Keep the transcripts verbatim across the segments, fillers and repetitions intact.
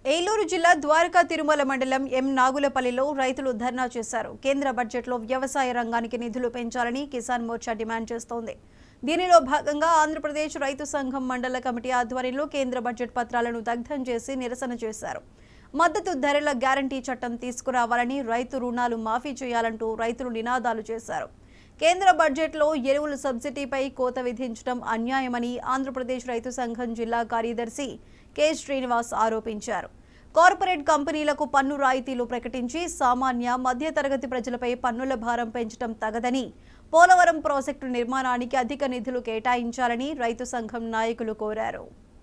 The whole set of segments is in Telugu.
ఏలూరు జిల్లా ద్వారకా తిరుమల మండలం ఎం నాగులపల్లిలో రైతులు ధర్నా చేశారు. కేంద్ర బడ్జెట్లో వ్యవసాయ రంగానికి నిధులు పెంచాలని కిసాన్ మోర్చా డిమాండ్ చేస్తోంది. దీనిలో భాగంగా ఆంధ్రప్రదేశ్ రైతు సంఘం మండల కమిటీ ఆధ్వర్యంలో కేంద్ర బడ్జెట్ పత్రాలను దగ్ధం చేసి నిరసన చేశారు. మద్దతు ధరల గ్యారంటీ చట్టం తీసుకురావాలని, రైతు రుణాలు మాఫీ చేయాలంటూ రైతులు నినాదాలు చేశారు. కేంద్ర బడ్జెట్లో ఎరువుల సబ్సిడీపై కోత విధించడం అన్యాయమని ఆంధ్రప్రదేశ్ రైతు సంఘం జిల్లా కార్యదర్శి కె శ్రీనివాస్ ఆరోపించారు. కార్పొరేట్ కంపెనీలకు పన్ను రాయితీలు ప్రకటించి సామాన్య మధ్యతరగతి ప్రజలపై పన్నుల భారం పెంచడం తగదని, పోలవరం ప్రాజెక్టు నిర్మాణానికి అధిక నిధులు కేటాయించాలని రైతు సంఘం నాయకులు కోరారు.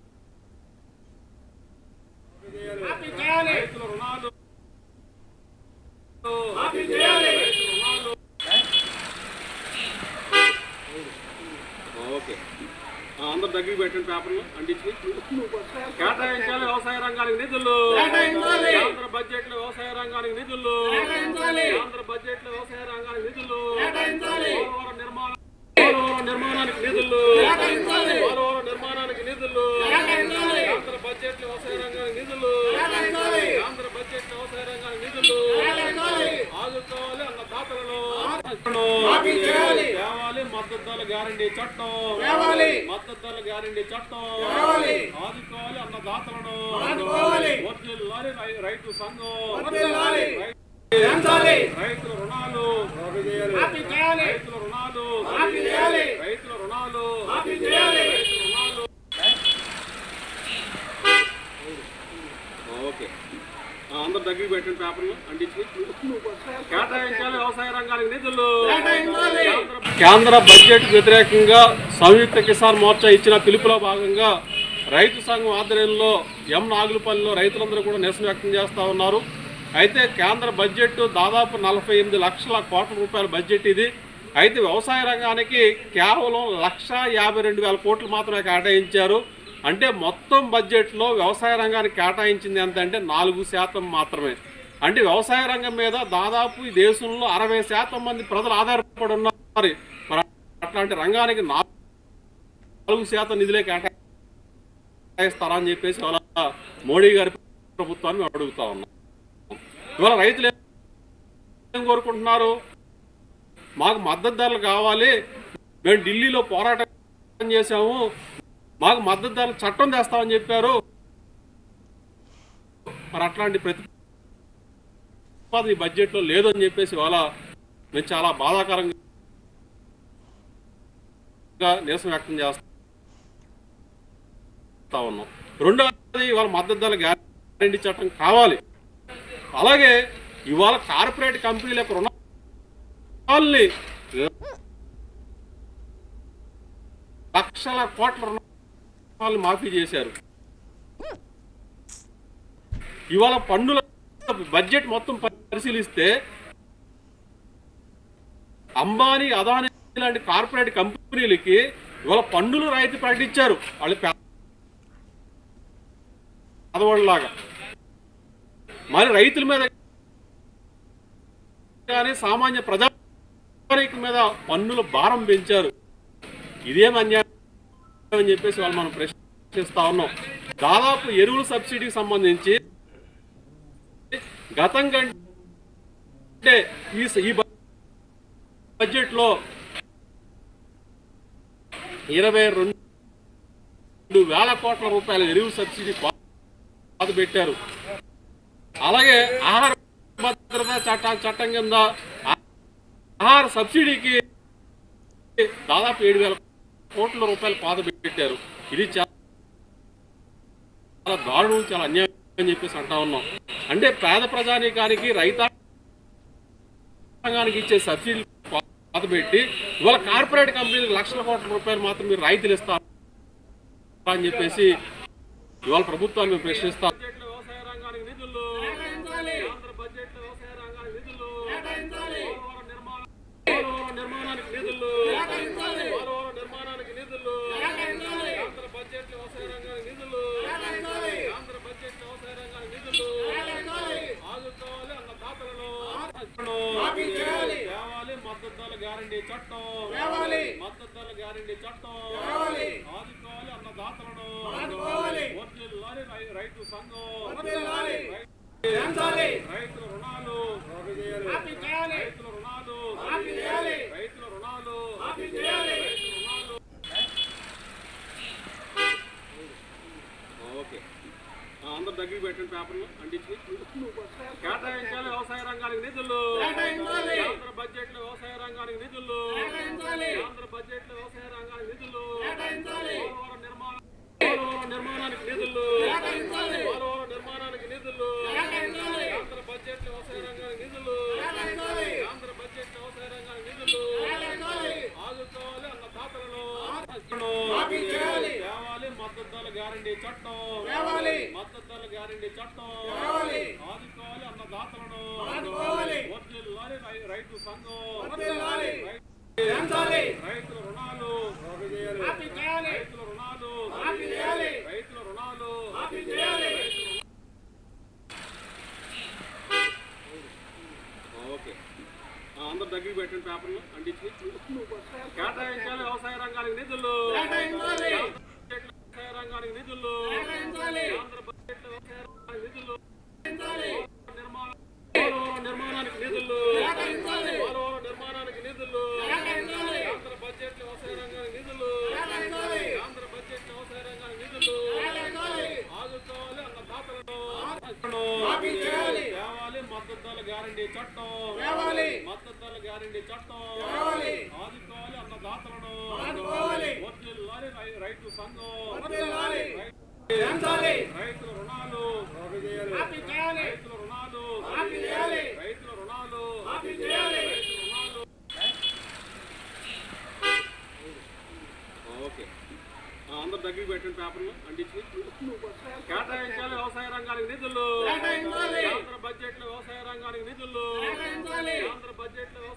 అందరు దగ్గరికి పెట్టిన పేపర్లు అంటించి కేటాయించాలి వ్యవసాయ రంగానికి నిధులు. ఆంధ్ర బడ్జెట్ లో వ్యవసాయ రంగానికి నిధులు. ఆంధ్ర బడ్జెట్ లో వ్యవసాయ రంగానికి నిధులు. పోలవరం నిర్మాణం పోలవరం నిర్మాణానికి నిధులు. పోలవరం నిర్మాణానికి నిధులు. ఆంధ్ర బడ్జెట్ లో వ్యవసాయ రంగానికి నిధులు. ఆంధ్ర బడ్జెట్ లో వ్యవసాయ రంగానికి నిధులు ఆదుకోవాలి అన్న దాతలను తేవాలి. మద్దతు ధరల గ్యారంటీ చట్టం మద్దతు ధరల గ్యారంటీ చట్టం ఆదుకోవాలి అన్న దాతలను రైతు సంఘం రైతుల రుణాలు రైతుల రుణాలు రైతుల రుణాలు రుణాలు ఓకే అందరు దగ్గరికి పెట్టిన పేపర్లు అంటించి కేటాయించాలి వ్యవసాయ రంగానికి నిధులు. కేంద్ర బడ్జెట్ వ్యతిరేకంగా సంయుక్త కిసాన్ మోర్చా ఇచ్చిన పిలుపులో భాగంగా రైతు సంఘం ఆధ్వర్యంలో ఎం నాగులపల్లిలో రైతులందరూ కూడా నిరసన వ్యక్తం చేస్తూ ఉన్నారు. అయితే కేంద్ర బడ్జెట్ దాదాపు నలభై ఎనిమిది లక్షల కోట్ల రూపాయల బడ్జెట్ ఇది. అయితే వ్యవసాయ రంగానికి కేవలం లక్ష యాభై రెండు వేల కోట్లు మాత్రమే కేటాయించారు. అంటే మొత్తం బడ్జెట్లో వ్యవసాయ రంగానికి కేటాయించింది ఎంత అంటే నాలుగు శాతం మాత్రమే. అంటే వ్యవసాయ రంగం మీద దాదాపు ఈ దేశంలో అరవై శాతం మంది ప్రజలు ఆధారపడి ఉన్నారు. మరి అట్లాంటి రంగానికి నాలుగు శాతం నిధులే కేటాయిస్తారా అని చెప్పేసి ఇవాళ మోడీ గారి ప్రభుత్వాన్ని అడుగుతా ఉన్నాం. ఇవాళ రైతులు ఏం కోరుకుంటున్నారు? మాకు మద్దతు ధరలు కావాలి, మేము ఢిల్లీలో పోరాటం చేశాము, మాకు మద్దతు ధరల చట్టం తెస్తామని చెప్పారు. మరి అట్లాంటి ప్రతిపాదన ఈ బడ్జెట్లో లేదని చెప్పేసి ఇవాళ మేము చాలా బాధాకరంగా నిరసన వ్యక్తం చేస్తా ఉన్నాం. రెండవది, ఇవాళ మద్దతు ధరల గ్యారంటీ చట్టం కావాలి. అలాగే ఇవాళ కార్పొరేట్ కంపెనీలకు రుణాలని లక్షల కోట్ల రుణాలు మాఫీ చేశారు. ఇవాళ పన్నుల బడ్జెట్ మొత్తం పరిశీలిస్తే అంబానీ, అదానీ లాంటి కార్పొరేట్ కంపెనీలకి ఇవాళ పన్నులు రాయితీ ప్రకటించారు. వాళ్ళు పేదవాళ్ళలాగా. మరి రైతుల మీద కానీ సామాన్య ప్రజానికం మీద పన్నుల భారం పెంచారు. ఇదేం అన్యాయం అని చెప్పేసి వాళ్ళు మనం ప్రశ్నిస్తా ఉన్నాం. దాదాపు ఎరువుల సబ్సిడీకి సంబంధించి గతం కంటే ఈ బడ్జెట్లో ఇరవై రెండు వేల కోట్ల రూపాయల ఎరువుల సబ్సిడీ పాత పెట్టారు. అలాగే ఆహార భద్రతా చట్ట చట్టం కింద ఆహార సబ్సిడీకి దాదాపు ఏడు వేల కోట్ల రూపాయలు పాత పెట్టారు. ఇది చాలా దారుణం, చాలా అన్యాయం అని చెప్పేసి అంటా ఉన్నాం. అంటే పేద ప్రజానీకానికి, రైతాంగానికి ఇచ్చే సబ్సిడీ పాత పెట్టి ఇవాళ కార్పొరేట్ కంపెనీలకు లక్షల కోట్ల రూపాయలు మాత్రం మీరు రైతులు ఇస్తారు అని చెప్పేసి ఇవాళ ప్రభుత్వాన్ని ప్రశ్నిస్తాం. వ్యవసాయ రంగానికి నిధులు, ఆంధ్ర బడ్జెట్ లో వ్యవసాయ రంగానికి నిధులు, పోలవరం నిర్మాణం పోలవరం నిర్మాణానికి నిధులు, పోలవరం నిర్మాణానికి నిధులు, ఆంధ్ర బడ్జెట్ లో వ్యవసాయ రంగానికి నిధులు, ఆంధ్ర బడ్జెట్ లో వ్యవసాయ రంగానికి నిధులు ఆదుకోవాలి అన్న దాతలను తేవాలి. మద్దతు ధరల గ్యారంటీ చట్టం మద్దతు ధరల గ్యారంటీ చట్టం ఆదుకోవాలి అన్న దాతలను రైతు సంఘం రైతుల రుణాలు రైతుల రుణాలు రైతుల రుణాలు ఓకే అందరు దగ్గర పెట్టండి పేపర్లు అంటించి కేటాయించాలి వ్యవసాయ రంగానికి నిధులు కేంద్ర బడ్జెట్ లో వ్యవసాయ రంగానికి నిధులు కేంద్ర బడ్జెట్ లో వ్యవసాయ రంగానికి నిధులు పోలవరం నిర్మాణం పోలవరం నిర్మాణానికి నిధులు పోలవరం నిర్మాణానికి నిధులు కేంద్ర బడ్జెట్ లో వ్యవసాయ రంగానికి నిధులు కేంద్ర బడ్జెట్ లో వ్యవసాయ రంగానికి నిధులు ఆదుకోవాలి అన్న దాతలను తేవాలి మద్దతు ధరల గ్యారంటీ చట్టం మద్దతు ధరల గ్యారంటీ చట్టం ఆదుకోవాలి అన్న దాతలను వర్ధిల్లాలి రైతు సంఘం రైతుల రుణాలు రైతుల రుణాలు రైతుల రుణాలు ఓకే అందరు దగ్గర పెట్టండి పేపర్లు అంటించి కేటాయించాలి వ్యవసాయ రంగానికి నిధులు వ్యవసాయ రంగానికి నిధులు కేంద్ర బడ్జెట్ వ్యవసాయ రంగానికి నిధులు నిర్మాణం పోలవరం నిర్మాణానికి నిధులు పోలవరం నిర్మాణానికి నిధులు కేంద్ర బడ్జెట్ వ్యవసాయ రంగానికి నిధులు కేంద్ర బడ్జెట్ వ్యవసాయ రంగానికి నిధులు ఆదుకోవాలి అన్న దాతలను తేవాలి మద్దతు ధరల గ్యారంటీ చట్టం మద్దతు ధరల గ్యారంటీ చట్టం ఆదుకోవాలి అన్న దాతలను వర్ధిల్లాలి రైతు సంఘం రైతుల రుణాలు రైతుల రుణాలు రైతుల రుణాలు రుణాలు ఓకే అందరు దగ్గర పెట్టండి పేపర్లు అంటించి కేటాయించాలి వ్యవసాయ రంగానికి నిధులు కేంద్ర బడ్జెట్ లో వ్యవసాయ రంగానికి నిధులు కేంద్ర బడ్జెట్ లో